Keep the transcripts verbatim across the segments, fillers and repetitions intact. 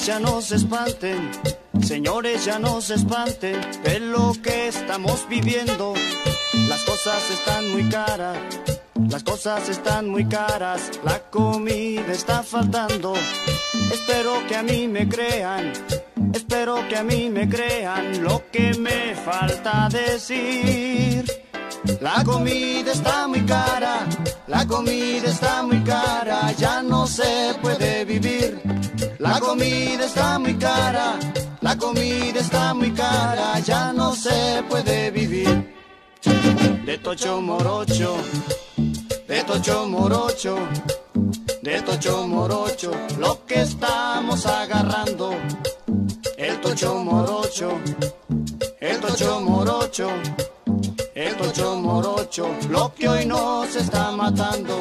Señores, ya no se espanten, señores, ya no se espanten de lo que estamos viviendo. Las cosas están muy caras, las cosas están muy caras, la comida está faltando. Espero que a mí me crean, espero que a mí me crean lo que me falta decir. La comida está muy cara, la comida está muy cara, ya no se puede vivir. La comida está muy cara, la comida está muy cara, ya no se puede vivir. De tocho morocho, de tocho morocho, de tocho morocho, lo que estamos agarrando. El tocho morocho, el tocho morocho, el tocho morocho, lo que hoy nos está matando.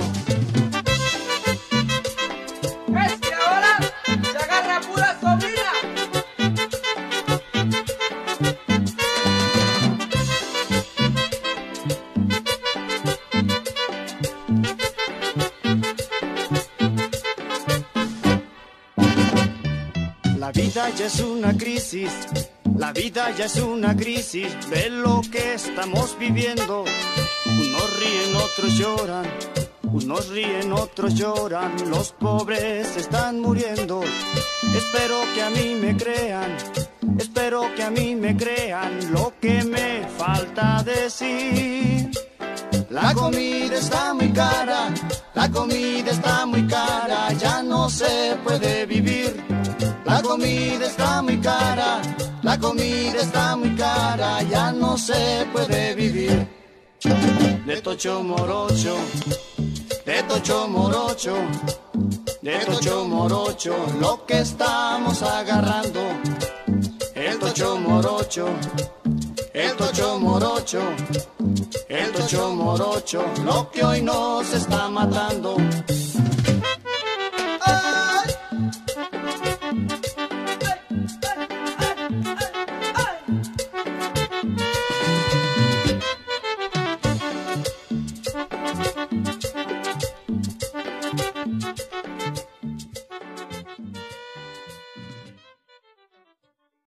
Es que ahora se agarra pura sobrina. La vida ya es una crisis, la vida ya es una crisis de lo que estamos viviendo. Unos ríen, otros lloran, unos ríen, otros lloran, los pobres están muriendo. Espero que a mí me crean, espero que a mí me crean lo que me falta decir. La comida está muy cara, la comida está muy cara, ya no se puede vivir. La comida está muy cara, la comida está muy cara, ya no se puede vivir. De tocho morocho, de tocho morocho, de tocho morocho, lo que estamos agarrando. El tocho morocho, el tocho morocho, el tocho morocho, lo que hoy nos está matando.